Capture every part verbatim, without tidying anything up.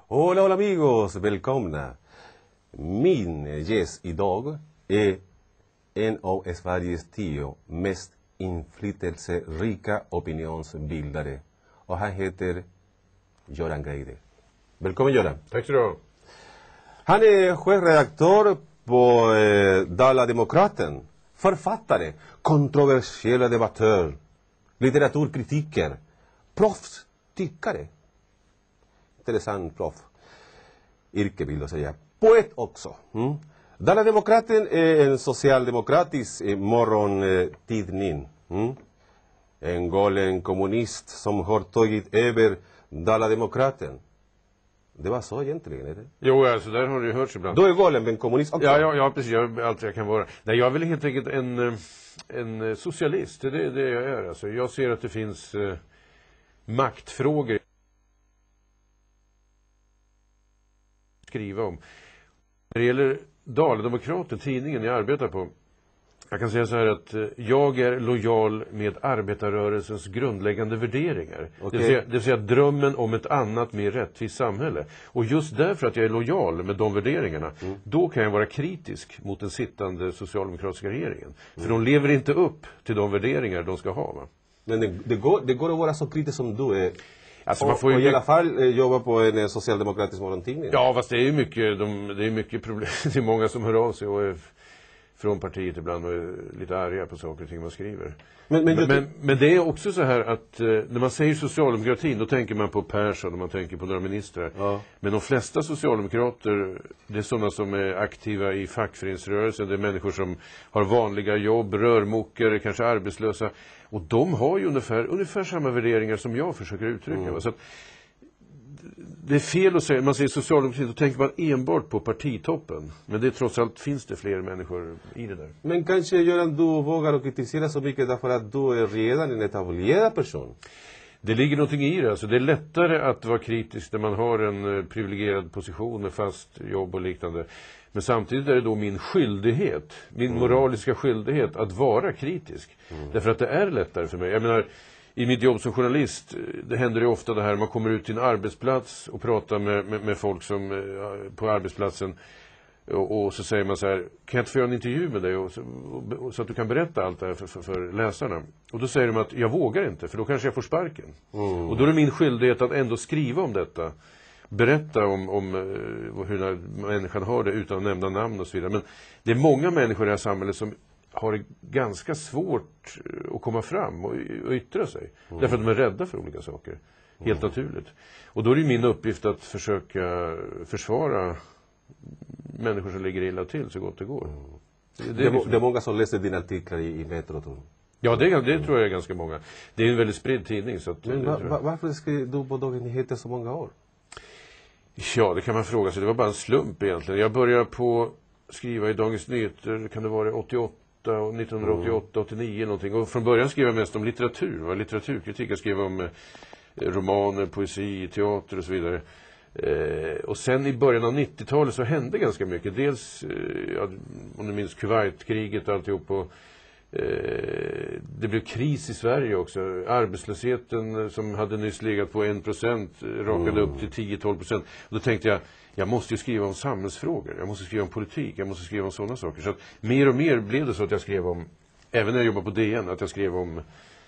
Hola, hola amigos, välkomna. Min gäst idag är en av Sveriges tio mest inflytelserika opinionsbildare. Och han heter Göran Greider. Välkommen Göran. Tack så du ha. Han är chefredaktör på eh, Dala-Demokraten. Författare, kontroversiella debattör, litteraturkritiker, proffstyckare. Intressant proff. Yrke vill jag säga. Poet också. Mm. Dala-Demokraten är en socialdemokratisk eh, morgontidning. Mm. En galen kommunist som har tagit över Dala-Demokraten. Det var så egentligen, är det? Jo, alltså där har det ju hörts ibland. Du är galen, men kommunist också. Ja, ja, ja precis. Jag, allt jag kan vara. Nej, jag är väl helt enkelt en, en socialist. Det är det jag är. Alltså, jag ser att det finns eh, maktfrågor att skriva om. När det gäller Dala-Demokraten, tidningen jag arbetar på. Jag kan säga så här att eh, jag är lojal med arbetarrörelsens grundläggande värderingar. Okay. Det vill säga, det vill säga drömmen om ett annat, mer rättvist samhälle. Och just därför att jag är lojal med de värderingarna, mm. då kan jag vara kritisk mot den sittande socialdemokratiska regeringen. För mm. de lever inte upp till de värderingar de ska ha. Va? Men det, det, går, det går att vara så kritisk som du är. Alltså och, man får ju och i alla fall eh, jobba på en socialdemokratisk morgontidning. Ja, fast det är ju mycket, de, det är mycket problem. Det är många som hör av sig och är från partiet ibland och är lite arga på saker och ting man skriver. Men, men, men, men, men det är också så här att eh, när man säger socialdemokratin, då tänker man på Persson och man tänker på några ministrar. Ja. Men de flesta socialdemokrater, det är sådana som är aktiva i fackföreningsrörelsen. Det är människor som har vanliga jobb, rörmokare, kanske arbetslösa. Och de har ju ungefär, ungefär samma värderingar som jag försöker uttrycka. Mm. Så att, det är fel att säga, man säger socialdemokratin, då tänker man enbart på partitoppen. Men det är trots allt, finns det fler människor i det där. Men kanske Göran, du vågar kritisera så mycket därför att du är redan en etablerad person. Det ligger någonting i det. Alltså det är lättare att vara kritisk när man har en privilegierad position med fast jobb och liknande. Men samtidigt är det då min skyldighet, min mm. moraliska skyldighet att vara kritisk. Mm. Därför att det är lättare för mig. Jag menar, i mitt jobb som journalist, det händer ju ofta det här, man kommer ut till en arbetsplats och pratar med, med, med folk som på arbetsplatsen och, och så säger man så här, kan jag inte få göra en intervju med dig och, och, och, så att du kan berätta allt det här för, för, för läsarna. Och då säger de att jag vågar inte, för då kanske jag får sparken. Mm. Och då är det min skyldighet att ändå skriva om detta. Berätta om, om hur människan har det utan att nämna namn och så vidare. Men det är många människor i det här samhället som har det ganska svårt att komma fram och, och yttra sig. Mm. Därför att de är rädda för olika saker. Helt mm. naturligt. Och då är det min uppgift att försöka försvara människor som ligger illa till så gott det går. Mm. Det, det, är liksom... det är många som läser dina artiklar i, i Metro. Ja, det, det tror jag är ganska många. Det är en väldigt spridd tidning. Så att, Men va, va, varför skrev du på Dagens Nyheter så många år? Ja, det kan man fråga sig. Det var bara en slump egentligen. Jag började på skriva i Dagens Nyheter, kan det vara åttioåtta och nittonhundraåttioåtta åttionio någonting. Och från början skrev jag mest om litteratur, va? Litteraturkritik. Jag skrev om eh, romaner, poesi, teater och så vidare. Eh, och sen i början av nittiotalet så hände ganska mycket. Dels, eh, ja, om du minns Kuwaitkriget och alltihop. Och, eh, det blev kris i Sverige också. Arbetslösheten som hade nyss legat på en procent rakade mm. upp till tio till tolv procent. Och då tänkte jag, jag måste ju skriva om samhällsfrågor. Jag måste skriva om politik. Jag måste skriva om sådana saker. Så att mer och mer blev det så att jag skrev om, även när jag jobbade på D N, att jag skrev om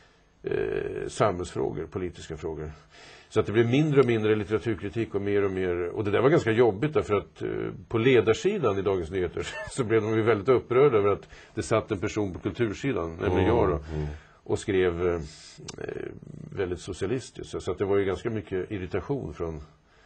eh, samhällsfrågor, politiska frågor. Så att det blev mindre och mindre litteraturkritik och mer och mer. Och det där var ganska jobbigt därför att eh, på ledarsidan i Dagens Nyheter så blev de ju väldigt upprörda över att det satt en person på kultursidan, nämligen mm, jag då, mm. och skrev eh, väldigt socialistiskt. Så att det var ju ganska mycket irritation från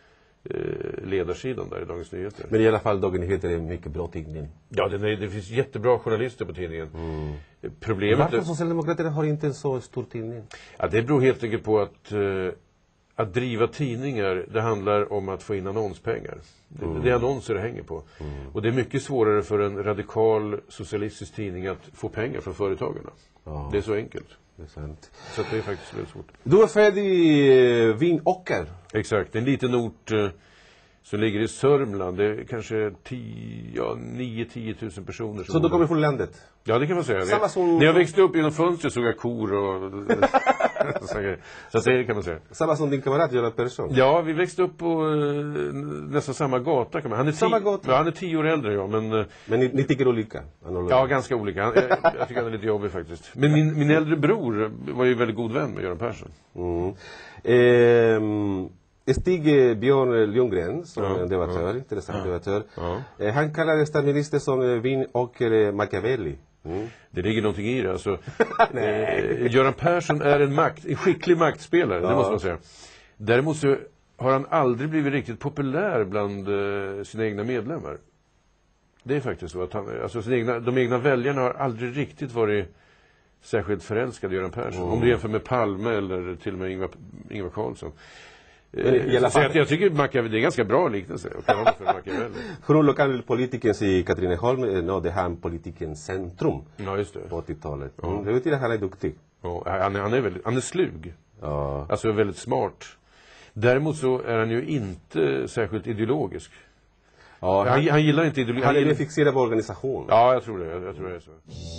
ledarsidan där i Dagens Nyheter. Men i alla fall Dagens Nyheter är en mycket bra tidning. Ja, det, är, det finns jättebra journalister på tidningen. Mm. Problemet Varför är... Socialdemokraterna har inte en så stor tidning? Ja, det beror helt enkelt på att eh, att driva tidningar, det handlar om att få in annonspengar. Det, mm. det är annonser det hänger på. Mm. Och det är mycket svårare för en radikal socialistisk tidning att få pengar från företagarna. Ja. Det är så enkelt. Det är sant. Så det är faktiskt väldigt svårt. Du är född i Vingåker. Exakt, en liten ort eh, som ligger i Sörmland. Det är kanske nio till tio tusen personer. Så du kommer från landet? Ja, det kan man säga. Samma som... När jag växte upp genom fönstret såg jag kor och Så att det kan man säga. Samma som din kamrat Göran Persson. Ja, vi växte upp på uh, nästan samma gata. Kan man. Han, är samma tio, gata. Ja, han är tio år äldre, ja. Men, uh, men ni, ni tycker olika? Annorlunda. Ja, ganska olika. Han, jag, jag tycker han är lite jobbig faktiskt. Men min, min äldre bror var ju väldigt god vän med Göran Persson. Mm. Eh, Stig Björn Ljunggren, som ja, är en debattör, ja, intressant ja, debattör. Ja. Eh, han kallade statsminister som Vin och Machiavelli. Mm. Det ligger någonting i det. Alltså, eh, Göran Persson är en, makt, en skicklig maktspelare, ja. Det måste man säga. Däremot så har han aldrig blivit riktigt populär bland eh, sina egna medlemmar. Det är faktiskt så att han, alltså sina egna, de egna väljarna har aldrig riktigt varit särskilt förälskade i Göran Persson. Mm. Om du jämför med Palme eller till och med Ingvar, Ingvar Carlsson. Eh, så jag, jag tycker Machiavelli, det är ganska bra liknelse. Från lokalpolitiken i Katrineholm nådde han politikens centrum. Ja, just det. På åttiotalet. Mm. Ja. Det betyder att han är duktig. Ja, han, är, han, är väldigt, han är slug. Ja. Alltså väldigt smart. Däremot så är han ju inte särskilt ideologisk. Ja, han, han, han gillar inte ideologi. Han är gillar... fixerad på organisation. Ja, jag tror det. Jag, jag tror det är så.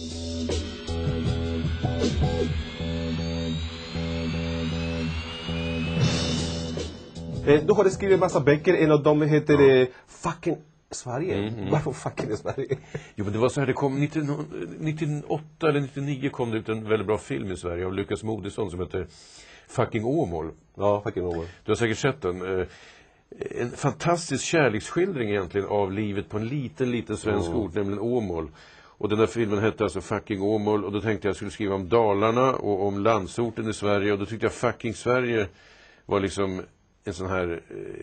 Du har skrivit en massa böcker, en av dem heter ja. Fucking Sverige. Mm, mm. Varför fucking Sverige? Jo, men det var så här, det kom nittioåtta eller nittionio kom det ut en väldigt bra film i Sverige av Lukas Moodysson som heter Fucking Åmål. Ja, Fucking Åmål. Du har säkert sett den. En fantastisk kärleksskildring egentligen av livet på en liten, liten svensk mm. ort, nämligen Åmål. Och den där filmen hette alltså Fucking Åmål, och då tänkte jag att jag skulle skriva om Dalarna och om landsorten i Sverige, och då tyckte jag Fucking Sverige var liksom en sån här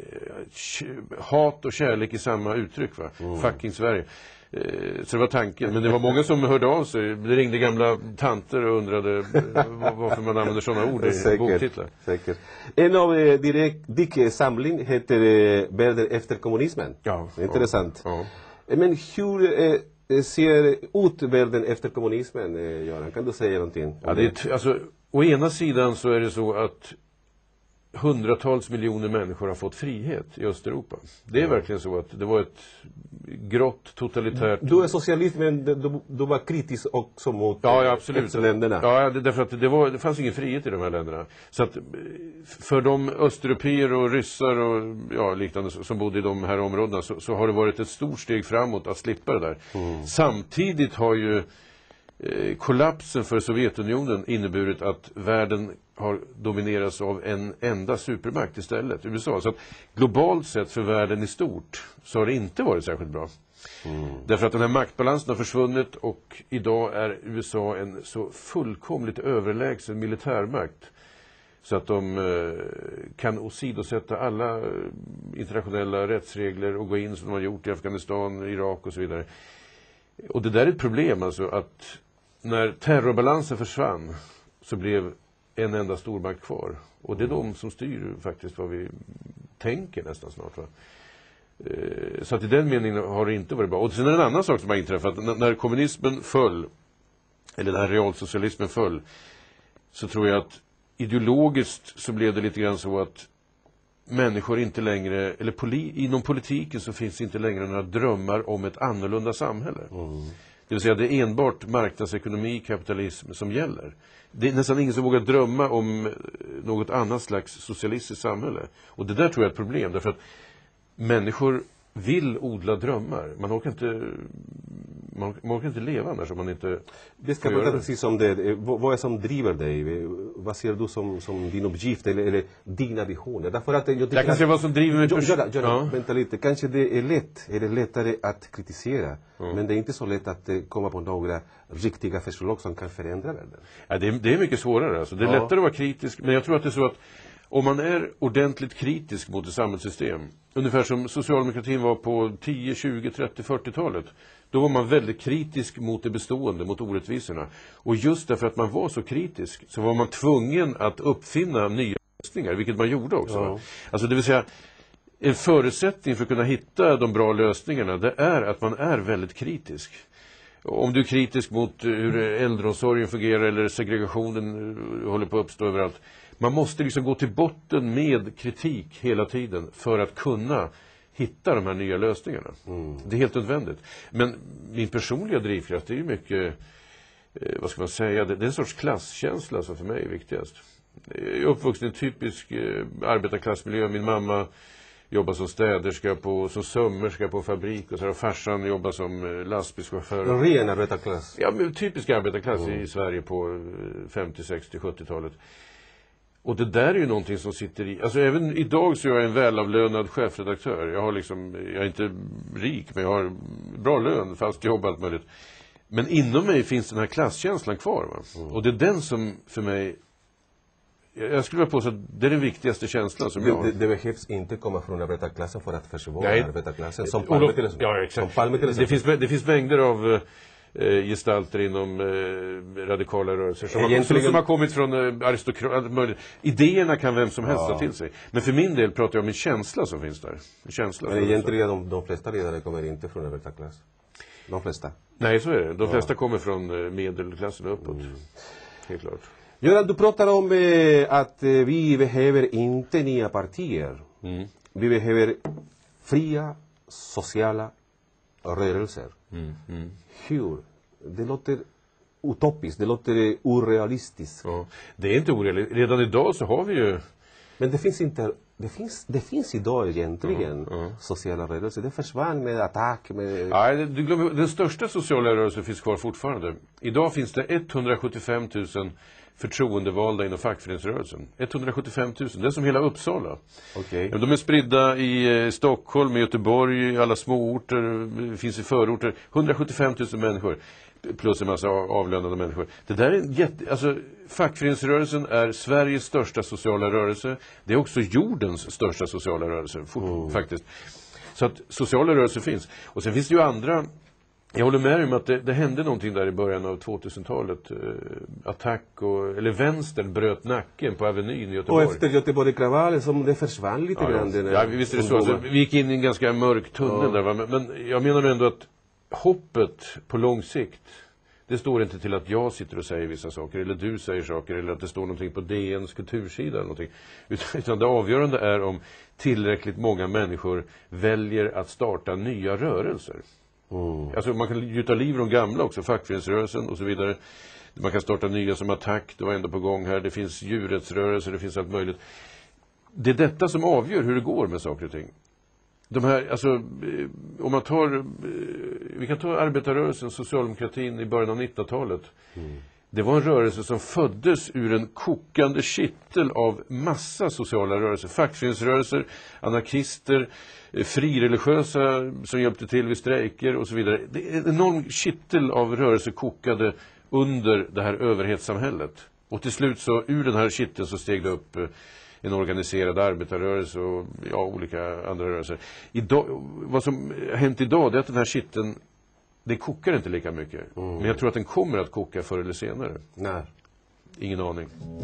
eh, hat och kärlek i samma uttryck, va? Mm. Fucking Sverige. Eh, så det var tanken. Men det var många som hörde av sig. Det ringde gamla tanter och undrade eh, varför man använder sådana ord i säkert, boktitlar. Säkert. En av eh, direkt Dicke samling heter eh, Världen efter kommunismen. Ja. Intressant. Ja, ja. Men hur eh, ser ut världen efter kommunismen, eh, Göran? Kan du säga någonting? Ja, det är, alltså, å ena sidan så är det så att hundratals miljoner människor har fått frihet i Östeuropa. Det är mm. verkligen så att det var ett grått, totalitärt... Du är socialist, men du, du var kritisk också mot ja, ja, absolut. länderna. Ja, det, därför att det, var, det fanns ingen frihet i de här länderna. Så att för de östeuropeer och ryssar och ja, liknande som bodde i de här områdena så, så har det varit ett stort steg framåt att slippa det där. Mm. Samtidigt har ju eh, kollapsen för Sovjetunionen inneburit att världen har dominerats av en enda supermakt istället, U S A. Så att globalt sett för världen i stort så har det inte varit särskilt bra. Mm. Därför att den här maktbalansen har försvunnit, och idag är U S A en så fullkomligt överlägsen militärmakt så att de eh, kan åsidosätta alla internationella rättsregler och gå in som de har gjort i Afghanistan, Irak och så vidare. Och det där är ett problem, alltså, att när terrorbalansen försvann så blev en enda stormakt kvar. Och det är de som styr faktiskt vad vi tänker nästan snart, va? Eh, så att i den meningen har det inte varit bra. Och sen är det en annan sak som har inträffat. N- när kommunismen föll, eller den här realsocialismen föll, så tror jag att ideologiskt så blev det lite grann så att människor inte längre, eller poli- inom politiken så finns det inte längre några drömmar om ett annorlunda samhälle. Mm. Det vill säga det är enbart marknadsekonomi, kapitalism som gäller. Det är nästan ingen som vågar drömma om något annat slags socialistiskt samhälle. Och det där tror jag är ett problem, därför att människor vill odla drömmar. Man orkar inte, man, man orkar inte leva annars om man inte... Det ska prata precis om det. Vad är det som driver dig? Vad ser du som, som din uppgift eller, eller dina visioner? Därför att jag, jag kan säga vad som driver mig. Pers- Göra, göra, ja. Vänta lite. Kanske det är lätt, är det lättare att kritisera. Mm. Men det är inte så lätt att komma på några riktiga förslag som kan förändra världen. Ja, det, är, det är mycket svårare. Alltså. Det är ja. lättare att vara kritisk. Men jag tror att det är så att om man är ordentligt kritisk mot ett samhällssystem, ungefär som socialdemokratin var på tio, tjugo, trettio, fyrtiotalet, då var man väldigt kritisk mot det bestående, mot orättvisorna. Och just därför att man var så kritisk så var man tvungen att uppfinna nya lösningar, vilket man gjorde också. Ja. Alltså det vill säga, en förutsättning för att kunna hitta de bra lösningarna, det är att man är väldigt kritisk. Om du är kritisk mot hur äldreomsorgen fungerar eller segregationen håller på att uppstå överallt. Man måste liksom gå till botten med kritik hela tiden för att kunna hitta de här nya lösningarna. Mm. Det är helt nödvändigt. Men min personliga drivkraft är ju mycket, eh, vad ska man säga, det, det är en sorts klasskänsla som för mig är viktigast. Jag är uppvuxen i en typisk eh, arbetarklassmiljö. Min mamma jobbar som städerska på, som sömmerska på fabrik och så här, och farsan jobbar som eh, lastbilschaufför. En ren arbetarklass. Ja, men typisk arbetarklass mm. i Sverige på femtio, sextio, sjuttiotalet. Och det där är ju någonting som sitter i, alltså även idag så är jag en välavlönad chefredaktör. Jag har liksom, jag är inte rik men jag har bra lön, fast jobb allt möjligt. Men inom mig finns den här klasskänslan kvar, va? Mm. Och det är den som för mig, jag skulle vilja påstå att det är den viktigaste känslan som det, jag har. Det, det behövs inte komma från arbetarklassen för att försvåra Nej. arbetarklassen. Som Palme till exempel. Ja, exakt. Som Palme till det, finns, det finns mängder av eh, gestalter inom eh, radikala rörelser som, Egentligen... har, som har kommit från eh, aristokrater. Idéerna kan vem som helst ja. ta till sig. Men för min del pratar jag om en känsla som finns där. En känsla. Men egentligen de, de flesta ledare kommer inte från arbetarklass. De flesta. Nej, så är det. De flesta ja. kommer från eh, medelklassen och uppåt. Mm. Helt klart. Göran, du pratar om eh, att eh, vi behöver inte nya partier. Mm. Vi behöver fria sociala rörelser. Mm. Mm. Hur? Det låter utopiskt, det låter orealistiskt. Ja. Det är inte orealistiskt. Redan idag så har vi ju... Men det finns inte... Det finns, det finns idag egentligen uh, uh. sociala rörelser. Det försvann med attack. Med... Ja, du glömmer, den största sociala rörelsen finns kvar fortfarande. Idag finns det etthundrasjuttiofem tusen förtroendevalda inom fackföreningsrörelsen. etthundrasjuttiofem tusen, det är som hela Uppsala. Okay. De är spridda i eh, Stockholm, i Göteborg, i alla småorter, finns i förorter. hundrasjuttiofem tusen människor. Plus en massa avlönade människor. Det där är en jätte... Alltså, fackföreningsrörelsen är Sveriges största sociala rörelse. Det är också jordens största sociala rörelse, mm. faktiskt. Så att sociala rörelser finns. Och sen finns det ju andra... Jag håller med om att det, det hände någonting där i början av tvåtusentalet. Eh, attack och... Eller vänstern bröt nacken på Avenyn i Göteborg. Och efter Göteborg-kravallen som det försvann lite ja, grann. Ja, ja visst är det så. Alltså, vi gick in i en ganska mörk tunnel ja. där. Va? Men, men jag menar ändå att hoppet på lång sikt, det står inte till att jag sitter och säger vissa saker eller du säger saker eller att det står någonting på D N:s kultursida eller någonting. Utan, utan det avgörande är om tillräckligt många människor väljer att starta nya rörelser. Mm. Alltså man kan gjuta liv i de gamla också, fackföreningsrörelsen och så vidare. Man kan starta nya som Attack, det var ändå på gång här. Det finns djurrättsrörelser, det finns allt möjligt. Det är detta som avgör hur det går med saker och ting. De här, alltså, om man tar, vi kan ta arbetarrörelsen, socialdemokratin i början av nittonhundratalet. Mm. Det var en rörelse som föddes ur en kokande kittel av massa sociala rörelser. Fackföreningsrörelser, anarkister, frireligiösa som hjälpte till vid strejker och så vidare. Det är en enorm kittel av rörelser kokade under det här överhetssamhället. Och till slut så ur den här kitteln så steg det upp en organiserad arbetarrörelse och ja, olika andra rörelser. Idag, vad som har hänt idag är att den här kitteln, det kokar inte lika mycket. Mm. Men jag tror att den kommer att koka förr eller senare. Nej. Ingen aning.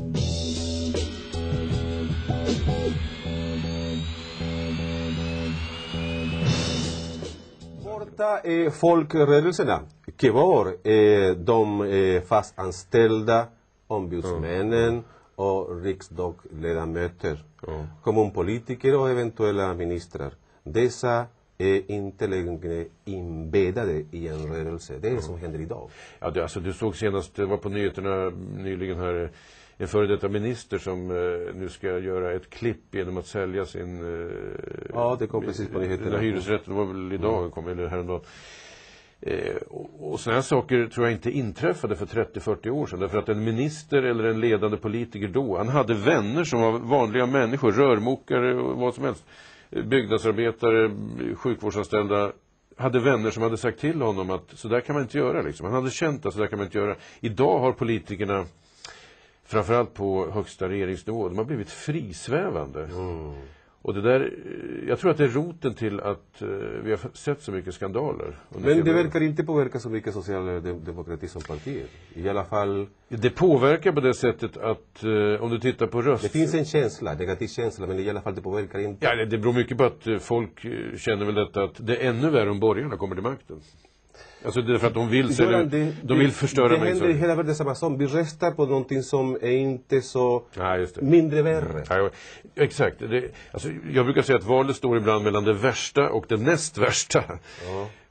Borta är folkrörelserna. Kvar är de är fastanställda ombudsmännen mm. och riksdagsledamöter, mm. kommunpolitiker och eventuella ministrar. Dessa är inte längre inbäddade i en rörelse. Det är mm. som händer idag. Ja, det, alltså, du såg senast, det var på nyheterna nyligen här, en före detta minister som eh, nu ska göra ett klipp genom att sälja sin eh, ja, det kom precis på nyheterna. hyresrätten. Det var väl idag, mm. kom, eller häromdagen. Eh, och, och sådana här saker tror jag inte inträffade för trettio till fyrtio år sedan. Därför att en minister eller en ledande politiker då, han hade vänner som var vanliga människor, rörmokare och vad som helst. Byggnadsarbetare, sjukvårdsanställda, hade vänner som hade sagt till honom att så där kan man inte göra. Liksom. Han hade känt att så där kan man inte göra. Idag har politikerna, framförallt på högsta regeringsnivå, de har blivit frisvävande. Mm. Och det där, jag tror att det är roten till att uh, vi har sett så mycket skandaler. Men det verkar inte påverka så mycket socialdemokrati som partier. I alla fall... Det påverkar på det sättet att uh, om du tittar på röst... Det finns en känsla, negativ känsla, men i alla fall det påverkar inte. Ja, det, det beror mycket på att uh, folk uh, känner väl detta att det är ännu värre om borgarna kommer till makten. Alltså det är för att de vill, så det, det, de vill förstöra det mig. Det händer hela världen samma som. Vi röstar på någonting som är inte så ja, just det. mindre värre. Ja, exakt. Det, alltså, jag brukar säga att valet står ibland mellan det värsta och det näst värsta. Ja.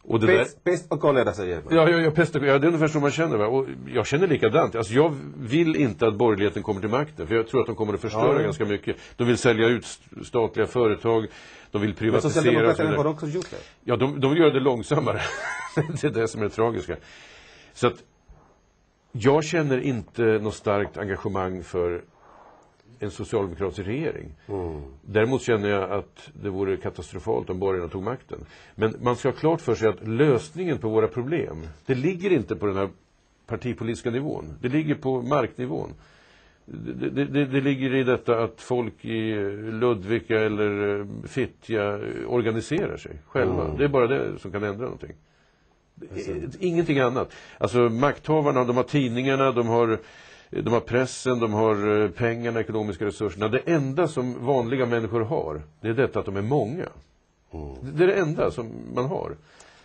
Och det Pest, där, pest och kolera säger man. ja, ja, ja, pest och, ja, det är ungefär så man känner. Va? Och jag känner likadant. Alltså, jag vill inte att borgerligheten kommer till makten. För jag tror att de kommer att förstöra ja. ganska mycket. De vill sälja ut statliga företag. De vill privatisera. Men Socialdemokraterna har också gjort det. Ja, de, de vill göra det långsammare. Det är det som är det tragiska. Så att jag känner inte något starkt engagemang för en socialdemokratisk regering. Mm. Däremot känner jag att det vore katastrofalt om borgarna tog makten. Men man ska ha klart för sig att lösningen på våra problem, det ligger inte på den här partipolitiska nivån. Det ligger på marknivån. Det, det, det, det ligger i detta att folk i Ludvika eller Fittja organiserar sig själva. Mm. Det är bara det som kan ändra någonting. Ingenting annat. Alltså makthavarna, de har tidningarna, de har, de har pressen, de har pengarna, ekonomiska resurserna. Det enda som vanliga människor har, det är detta att de är många. Mm. Det är det enda som man har.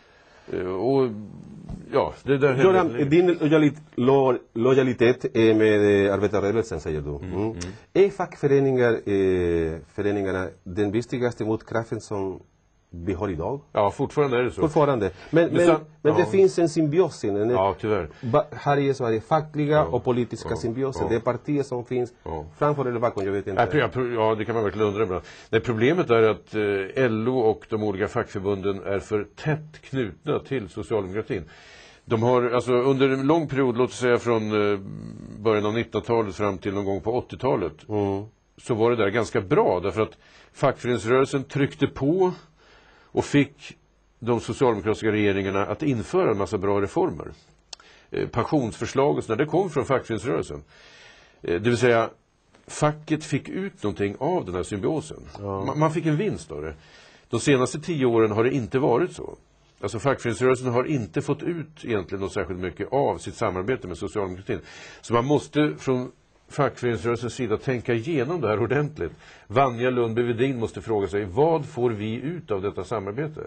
Och ja, det där Göran, din lojalitet, lo, lojalitet är med arbetarrörelsen, säger du. Mm. Mm. Är fackföreningar, eh, föreningarna den viktigaste motkraften som vi har idag? Ja, fortfarande är det så. Fortfarande. Men, men, men ja. Det finns en symbios. En, ja, tyvärr. Här i Sverige, fackliga ja. och politiska ja. symbioser. Ja. Det är partier som finns ja. framför eller bakom, jag vet inte. Ja, det kan man verkligen undra ibland. Nej, problemet är att eh, L O och de olika fackförbunden är för tätt knutna till socialdemokratin. De har, alltså under en lång period, låt oss säga från eh, början av nittonhundratalet fram till någon gång på åttiotalet, mm. så var det där ganska bra. Därför att fackföreningsrörelsen tryckte på och fick de socialdemokratiska regeringarna att införa en massa bra reformer. Eh, pensionsförslag och sådär, det kom från fackföreningsrörelsen. Eh, det vill säga, facket fick ut någonting av den här symbiosen. Ja. Man, man fick en vinst av det. De senaste tio åren har det inte varit så. Alltså fackföreningsrörelsen har inte fått ut egentligen något särskilt mycket av sitt samarbete med socialdemokratin. Så man måste från fackföreningsrörelsens sida tänka igenom det här ordentligt. Vanja Lundby-Wedin måste fråga sig, vad får vi ut av detta samarbete?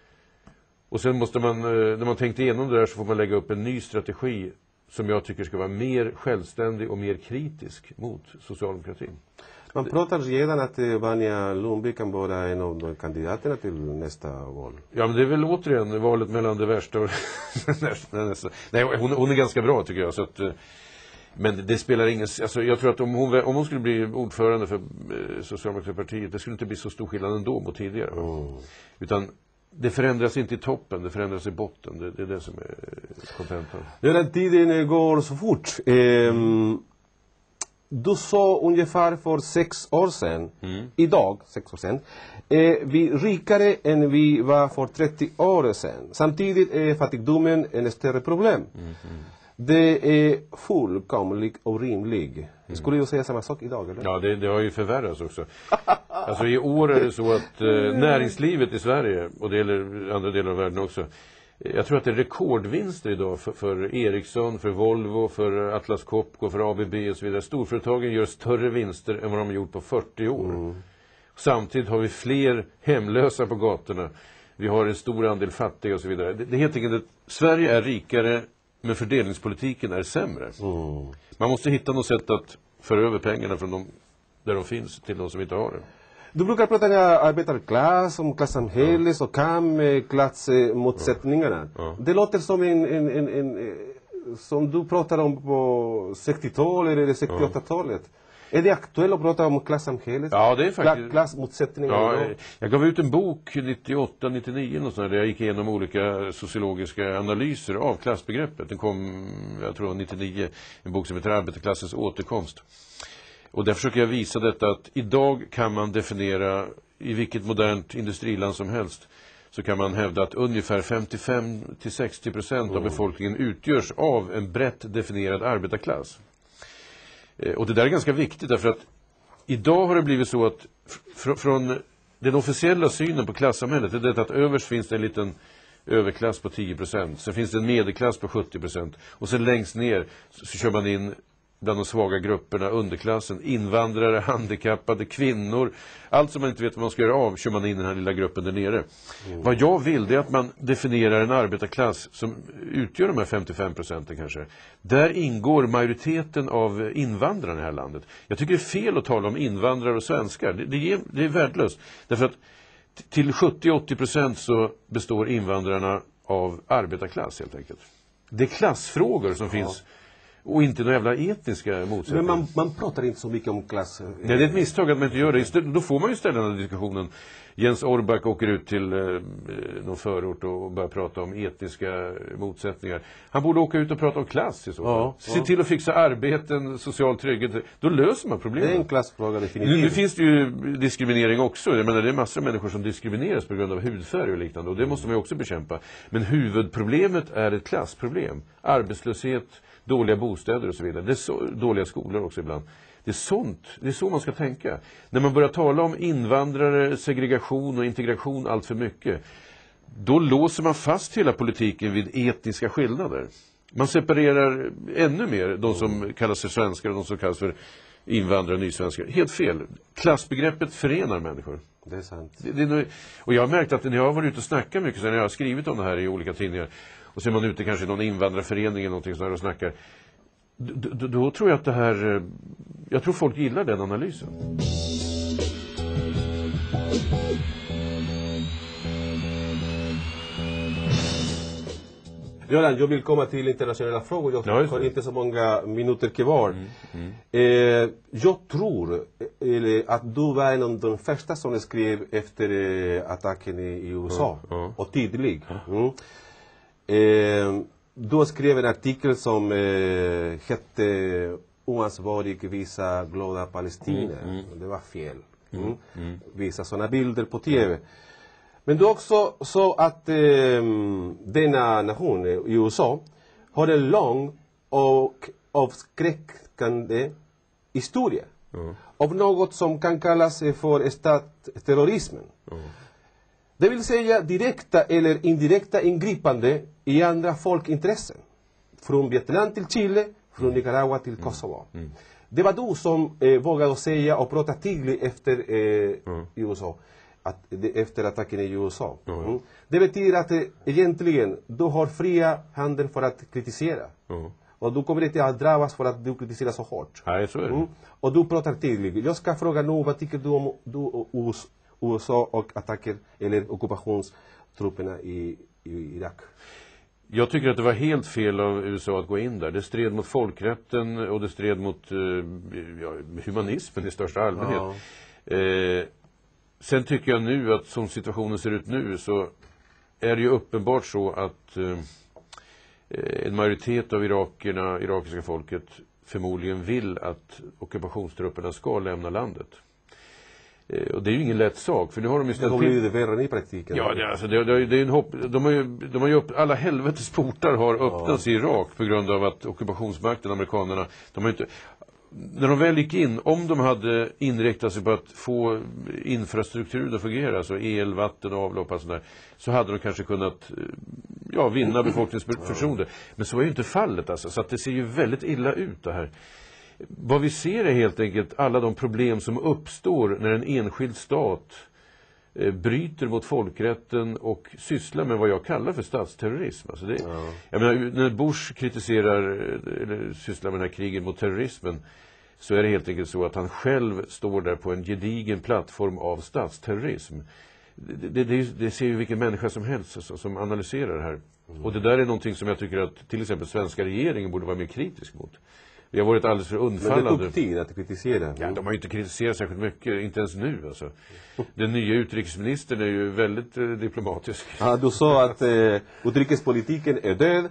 Och sen måste man, när man tänkt igenom det där, så får man lägga upp en ny strategi som jag tycker ska vara mer självständig och mer kritisk mot socialdemokratin. Man pratar redan att Vanja Lundby kan vara en av kandidaterna till nästa val. Ja, men det är väl återigen valet mellan det värsta och nästa. Nej, hon, hon är ganska bra tycker jag. Så att, men det spelar ingen... Alltså, jag tror att om hon, om hon skulle bli ordförande för eh, Socialdemokratiska partiet, det skulle inte bli så stor skillnad ändå mot tidigare. Mm. Utan det förändras inte i toppen, det förändras i botten. Det, det är det som är kontentan. Den tiden går så fort. Ehm, du sa ungefär för sex år sedan, mm. idag, sex år sedan, är vi rikare än vi var för trettio år sedan. Samtidigt är fattigdomen en större problem. Mm. Mm. Det är fullkomligt orimligt. Mm. Skulle du säga samma sak idag? Eller? Ja, det, det har ju förvärrats också. Alltså i år är det så att eh, näringslivet i Sverige, och det gäller andra delar av världen också, jag tror att det är rekordvinster idag för, för Ericsson, för Volvo, för Atlas Copco, för A B B och så vidare. Storföretagen gör större vinster än vad de har gjort på fyrtio år. Mm. Samtidigt har vi fler hemlösa på gatorna. Vi har en stor andel fattiga och så vidare. Det, det är helt enkelt att Sverige är rikare, men fördelningspolitiken är sämre. Mm. Man måste hitta något sätt att föra över pengarna från de, där de finns till de som inte har det. Du brukar prata om arbetarklass, om klassamhälle, ja. och kamp med klassmotsättningarna. Ja. Ja. Det låter som en, en, en, en som du pratar om på sextiotalet eller sextioåtta-talet. Ja. Är det aktuellt att prata om klassamhället? Ja, det är faktiskt... Klassmotsättningar? Ja, jag gav ut en bok nittioåtta nittionio och där jag gick igenom olika sociologiska analyser av klassbegreppet. Den kom, jag tror nittionio, en bok som heter Arbetarklassens återkomst. Och där försöker jag visa detta att idag kan man definiera, i vilket modernt industriland som helst, så kan man hävda att ungefär femtiofem till sextio procent mm. av befolkningen utgörs av en brett definierad arbetarklass. Och det där är ganska viktigt därför att idag har det blivit så att fr- från den officiella synen på klassamhället är det att överst finns det en liten överklass på tio procent. Sen finns det en medelklass på sjuttio procent. Och sen längst ner så, så kör man in bland de svaga grupperna, underklassen, invandrare, handikappade, kvinnor. Allt som man inte vet vad man ska göra av kör man in den här lilla gruppen där nere. Mm. Vad jag vill det är att man definierar en arbetarklass som utgör de här femtiofem procenten kanske. Där ingår majoriteten av invandrarna i det här landet. Jag tycker det är fel att tala om invandrare och svenskar. Det, det, ger, det är värdelöst. Därför att till sjuttio till åttio procent så består invandrarna av arbetarklass helt enkelt. Det är klassfrågor som ja. finns och inte några jävla etniska motsättningar. Men man, man pratar inte så mycket om klass. Nej, det är ett misstag att man inte gör det. Då får man ju ställa den här diskussionen. Jens Orback åker ut till eh, någon förort och börjar prata om etniska motsättningar. Han borde åka ut och prata om klass i så fall. Ja, Se ja. till att fixa arbeten, social trygghet. Då löser man problemet. Det är en klassfråga definitivt. Nu, nu finns det ju diskriminering också. Jag menar, det är massor av människor som diskrimineras på grund av hudfärg och liknande. Och det måste man ju också bekämpa. Men huvudproblemet är ett klassproblem. Arbetslöshet, dåliga bostäder och så vidare. Det är så, dåliga skolor också ibland. Det är sånt, det är så man ska tänka. När man börjar tala om invandrare, segregation och integration allt för mycket, då låser man fast hela politiken vid etniska skillnader. Man separerar ännu mer de som kallar sig svenskar och de som kallas för invandrare och nysvenskar. Helt fel. Klassbegreppet förenar människor. Det är sant. Det, det är nog, och jag har märkt att när jag har varit ute och snackat mycket, så när jag har skrivit om det här i olika tidningar, och så är man ute kanske i någon invandrarförening eller någonting sådär och snackar, Då, då, då tror jag att det här, jag tror folk gillar den analysen. Göran, jag vill komma till internationella frågor. Jag ja, har inte så många minuter kvar. Mm, mm. Eh, jag tror eh, att du var en av de första som skrev efter eh, attacken i, i U S A. Ja, ja. Och tidig. Mm. Eh, Du skrev en artikel som eh, hette Oansvarig visa glada palestiner. Mm, mm. Det var fel. Mm. Mm. Mm. Visa sådana bilder på tv. Men du också så att eh, denna nation i U S A har en lång och avskräckande historia. Mm. Av något som kan kallas för statsterrorismen. Mm. Det vill säga direkta eller indirekta ingripande i andra folkintressen. Från Vietnam till Chile, från mm. Nicaragua till Kosovo. Mm. Mm. Det var du som eh, vågade säga och prata tydligt efter eh, mm. U S A. Att, det, efter attacken i U S A. Mm. Mm. Det betyder att eh, egentligen du har fria handel för att kritisera. Mm. Och du kommer inte att drabbas för att du kritiserar så hårt. Nej, så är det. Mm. Och du pratar tydligt. Jag ska fråga nu, vad tycker du om du och U S A och attacker eller ockupationstrupperna i, i Irak? Jag tycker att det var helt fel av U S A att gå in där. Det stred mot folkrätten och det stred mot eh, ja, humanismen i största allmänhet. Ja. Eh, sen tycker jag nu att som situationen ser ut nu, så är det ju uppenbart så att eh, en majoritet av irakerna, irakiska folket förmodligen vill att ockupationstrupperna ska lämna landet. Och det är ju ingen lätt sak, för nu har de ju ställt till... Det blir det värre i praktiken. Ja, det, alltså, det, det, det är en hopp... De har ju, de har ju upp... Alla helvetes portar har öppnats ja. i Irak på grund av att ockupationsmakten, amerikanerna, de har inte... När de väl gick in, om de hade inriktat sig på att få infrastrukturen att fungera, alltså el, vatten, avlopp och sådär, så hade de kanske kunnat ja, vinna befolkningsförtroende. Men så är ju inte fallet alltså, så att det ser ju väldigt illa ut det här. Vad vi ser är helt enkelt alla de problem som uppstår när en enskild stat eh, bryter mot folkrätten och sysslar med vad jag kallar för statsterrorism. Alltså det, ja. Jag menar, när Bush kritiserar eller sysslar med den här krigen mot terrorismen, så är det helt enkelt så att han själv står där på en gedigen plattform av statsterrorism. Det, det, det, det ser ju vilken människa som helst alltså, som analyserar det här. Mm. Och det där är någonting som jag tycker att till exempel svenska regeringen borde vara mer kritisk mot. Vi har varit alldeles för undfallande. Men det tog tid att kritisera. Ja, de har ju inte kritiserat särskilt mycket, inte ens nu alltså. Den nya utrikesministern är ju väldigt eh, diplomatisk. Ja, du sa att eh, utrikespolitiken är död.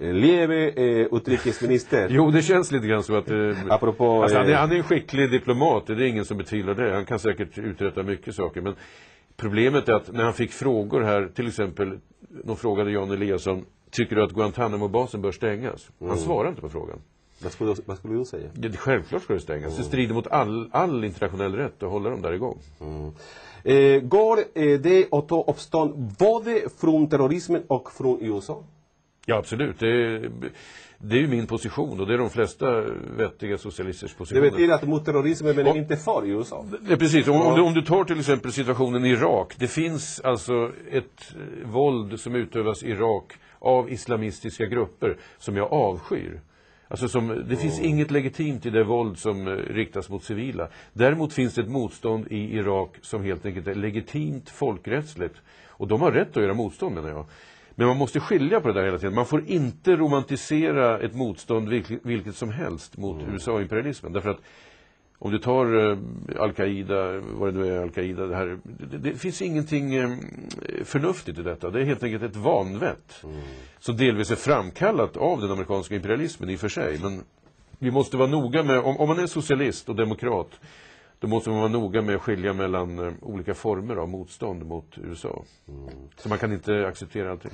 Leve eh, utrikesminister. Jo, det känns lite grann så att... Eh, Apropå, alltså, han, är, han är en skicklig diplomat, det är ingen som betvivlar det. Han kan säkert uträtta mycket saker, men problemet är att när han fick frågor här, till exempel, de frågade Jan Eliasson, tycker du att Guantanamo-basen bör stängas? Han mm. svarade inte på frågan. Vad skulle, vad skulle du säga? Det, självklart ska det stängas. Mm. Det strider mot all, all internationell rätt att hålla dem där igång. Mm. Eh, går eh, det att ta avstånd både från terrorismen och från U S A? Ja, absolut. Det är, det är ju min position och det är de flesta vettiga socialisters position. Det betyder att mot terrorismen men och, inte för U S A? Ja, precis. Om, ja. om, du, om du tar till exempel situationen i Irak. Det finns alltså ett våld som utövas i Irak av islamistiska grupper som jag avskyr. Alltså som, det finns mm. inget legitimt i det våld som riktas mot civila. Däremot finns det ett motstånd i Irak som helt enkelt är legitimt folkrättsligt. Och de har rätt att göra motstånd, menar jag. Men man måste skilja på det där hela tiden. Man får inte romantisera ett motstånd vilket, vilket som helst mot mm. U S A-imperialismen. Därför att om du tar uh, Al-Qaida, vad det nu är Al-Qaida, det, här, det, det finns ingenting um, förnuftigt i detta. Det är helt enkelt ett vanvett mm. som delvis är framkallat av den amerikanska imperialismen i och för sig. Men vi måste vara noga med, om, om man är socialist och demokrat, då måste man vara noga med att skilja mellan uh, olika former av motstånd mot U S A. Mm. Så man kan inte acceptera allting.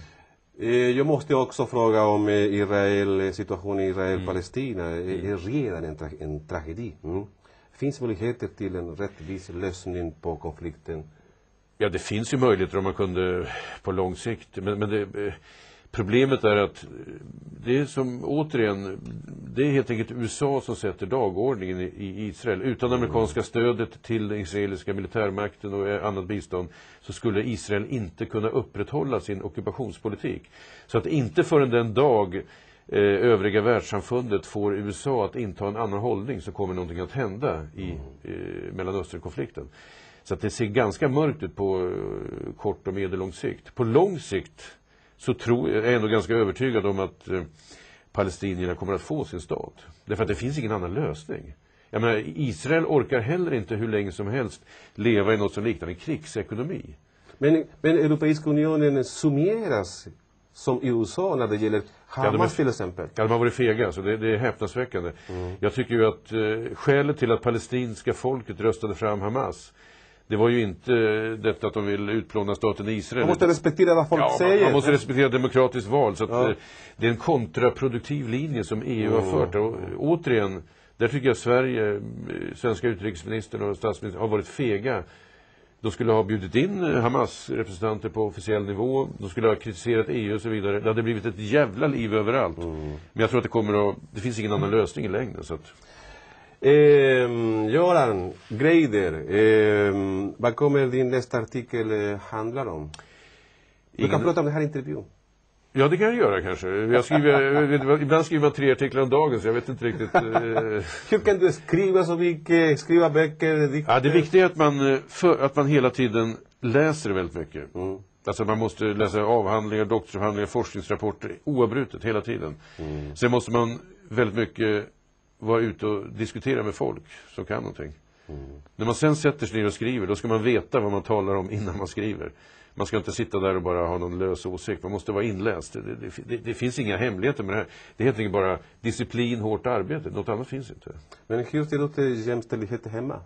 Jag måste också fråga om Israel, situationen i Israel-Palestina mm. är redan en, tra- en tragedi. Mm. Finns möjligheter till en rättvis lösning på konflikten? Ja, det finns ju möjligheter om man kunde på lång sikt. Men, men det, problemet är att det är som återigen, det är helt enkelt U S A som sätter dagordningen i, i Israel. Utan det amerikanska stödet till den israeliska militärmakten och annat bistånd så skulle Israel inte kunna upprätthålla sin ockupationspolitik. Så att inte förrän den dag eh, övriga världssamfundet får U S A att inta en annan hållning så kommer någonting att hända i eh, Mellanösternkonflikten. Så att det ser ganska mörkt ut på eh, kort och medellång sikt. På lång sikt så tror jag, är jag ändå ganska övertygad om att eh, palestinierna kommer att få sin stat. Därför att det finns ingen annan lösning. Jag menar, Israel orkar heller inte hur länge som helst leva i något som liknar en krigsekonomi. Men, men Europeiska unionen summeras som U S A när det gäller Hamas ja, är, till exempel. Ja, de har varit fega, så det, det är häpnadsväckande. Mm. Jag tycker ju att eh, skälet till att palestinska folket röstade fram Hamas, det var ju inte detta att de vill utplåna staten Israel. Man måste respektera vad folk ja, säger. Man, man måste respektera demokratiskt val. Så att ja. det, det är en kontraproduktiv linje som E U mm. har fört. Och, återigen, där tycker jag Sverige, svenska utrikesministern och statsministern har varit fega. De skulle ha bjudit in Hamas-representanter på officiell nivå. De skulle ha kritiserat E U och så vidare. Det hade blivit ett jävla liv överallt. Mm. Men jag tror att det kommer att... Det finns ingen annan lösning i längden. Så att... Eh, Göran Greider, eh, vad kommer din nästa artikel eh, handla om? Du Ingen... kan prata om den här intervjun. Ja, det kan jag göra kanske. Jag skriver, ibland skriver man tre artiklar om dagen, så jag vet inte riktigt. Eh... Hur kan du skriva så mycket, skriva böcker, dikter? Ja, det viktiga är att man, för, att man hela tiden läser väldigt mycket. Mm. Alltså man måste läsa avhandlingar, doktorsavhandlingar, forskningsrapporter oavbrutet hela tiden. Mm. Sen måste man väldigt mycket vara ute och diskutera med folk som kan någonting. Mm. När man sen sätter sig ner och skriver, då ska man veta vad man talar om innan man skriver. Man ska inte sitta där och bara ha någon lös åsikt. Man måste vara inläst. Det, det, det, det finns inga hemligheter med det här. Det är helt enkelt bara disciplin, hårt arbete. Något annat finns inte. Men hur ser det ut till jämställdhet hemma?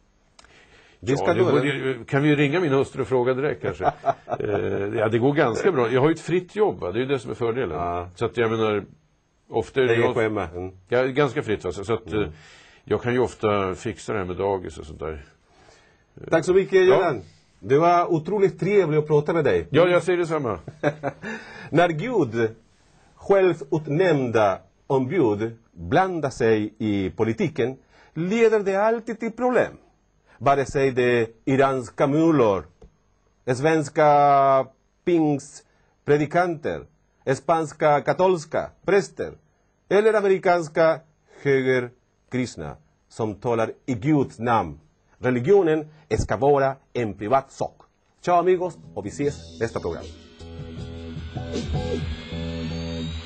Det ska ja, det, det, kan vi ringa min hustru och fråga direkt kanske? eh, ja, det går ganska bra. Jag har ju ett fritt jobb, va? Det är ju det som är fördelen. Ja. Så att jag menar... Ofta är det jag, hemma. Mm. Ja, ganska fritt. Va? Så att mm. jag kan ju ofta fixa det här med dagis och sånt där. Tack så mycket, Göran. Ja. Det var otroligt trevligt att prata med dig. Ja, jag säger detsamma. När Gud självutnämnda ombud blandar sig i politiken leder det alltid till problem. Vare sig det iranska mulor, svenska pingstpredikanter, spanska katolska präster eller amerikanska högerkristna som talar i Guds namn. Religionen ska vara en privat sak. Ciao amigos och vi ses nästa program.